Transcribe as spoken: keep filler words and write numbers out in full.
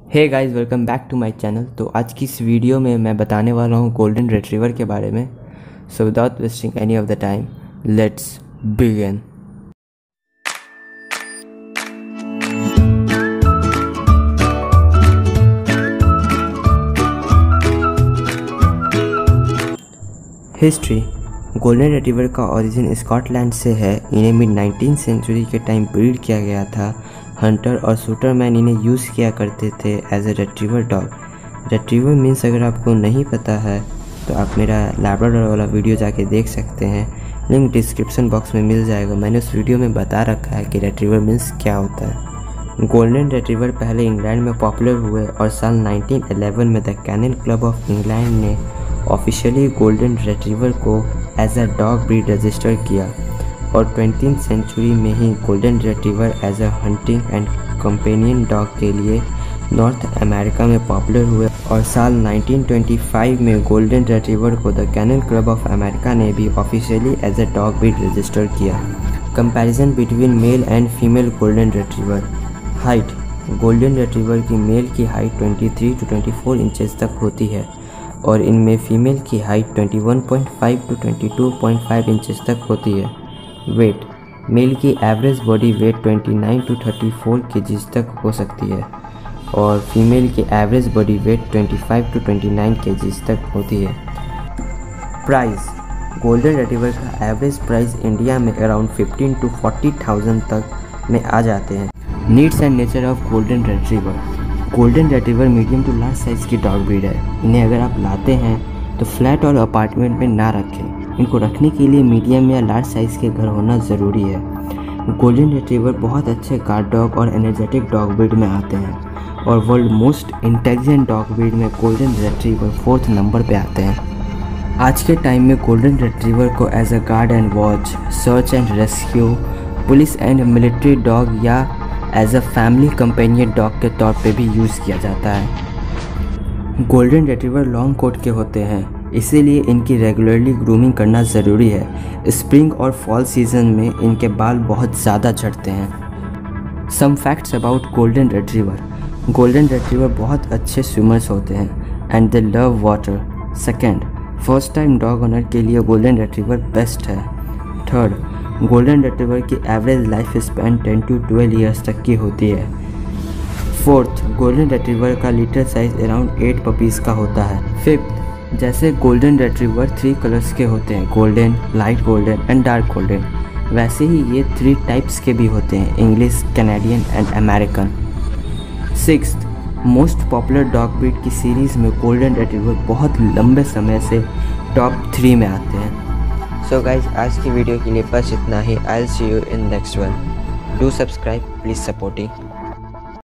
Hey guys, welcome back to my channel. तो आज की इस वीडियो में मैं बताने वाला हूँ गोल्डन रिट्रीवर के बारे में। So without wasting any of the time, let's begin. History. Golden retriever का ओरिजिन स्कॉटलैंड से है। इन्हें मिड नाइनटीन सेंचुरी के टाइम ब्रीड किया गया था। हंटर और शूटरमैन इन्हें यूज़ किया करते थे as a retriever dog. Retriever means अगर आपको नहीं पता है तो आप मेरा लैब्राडोर वाला वीडियो जाके देख सकते हैं, लिंक डिस्क्रिप्शन बॉक्स में मिल जाएगा। मैंने उस वीडियो में बता रखा है कि रिट्रीवर मीन्स क्या होता है। गोल्डन रिट्रीवर पहले इंग्लैंड में पॉपुलर हुए और साल नाइनटीन इलेवन में the Kennel Club of England ने ऑफिशियली गोल्डन रिट्रीवर को as a dog breed register किया और ट्वेंटीथ सेंचुरी में ही golden retriever as a hunting and companion dog के लिए नॉर्थ अमेरिका में पॉपुलर हुए और साल नाइनटीन ट्वेंटी फाइव में गोल्डन रिट्रीवर को the Kennel Club of America ने भी officially as a dog breed register किया। Comparison between male and female golden retriever. Height. Golden retriever की मेल की हाइट तेईस टू चौबीस इंचेस तक होती है और इनमें फीमेल की हाइट इक्कीस पॉइंट फाइव टू बाईस पॉइंट फाइव इंचेस तक होती है। वेट। मेल की एवरेज बॉडी वेट उनतीस टू चौंतीस केजीज तक हो सकती है और फीमेल की एवरेज बॉडी वेट पच्चीस टू उनतीस केजीज तक होती है। प्राइस। गोल्डन रिट्रीवर का एवरेज प्राइस इंडिया में around fifteen to forty thousand तक में आ जाते हैं। Needs and nature of golden retriever. Golden retriever medium to large size की डॉग ब्रीड है। इन्हें अगर आप लाते हैं तो फ्लैट और अपार्टमेंट में ना रखें। इनको रखने के लिए मीडियम या लार्ज साइज़ के घर होना ज़रूरी है। गोल्डन रिट्रीवर बहुत अच्छे गार्ड डॉग और एनर्जेटिक डॉग ब्रीड में आते हैं और world most intelligent dog breed में गोल्डन रिट्रीवर फोर्थ नंबर पे आते हैं। आज के टाइम में गोल्डन रिट्रीवर को as a guard and watch, search and rescue, police and military dog या as a family companion dog के तौर पे भी यूज़ किया जाता है। गोल्डन रिट्रीवर लॉन्ग कोट के होते हैं, इसीलिए इनकी रेगुलरली ग्रूमिंग करना ज़रूरी है। स्प्रिंग और फॉल सीजन में इनके बाल बहुत ज़्यादा झड़ते हैं। Some facts about golden retriever. Golden retriever बहुत अच्छे स्विमर्स होते हैं and they love water. Second, first time dog owner के लिए गोल्डन रिट्रीवर बेस्ट है। थर्ड, गोल्डन रिट्रीवर की average life span ten to twelve years तक की होती है। फोर्थ, गोल्डन रिट्रीवर का litter size around eight puppies का होता है। फिफ्थ, जैसे गोल्डन रिट्रीवर थ्री कलर्स के होते हैं, golden, light golden and dark golden, वैसे ही ये थ्री टाइप्स के भी होते हैं, English, Canadian and American. Sixth, most popular dog breed की सीरीज़ में गोल्डन रिट्रीवर बहुत लंबे समय से टॉप थ्री में आते हैं। सो गाइज, आज की वीडियो के लिए बस इतना ही। I will see you in next one. Do subscribe, please supporting.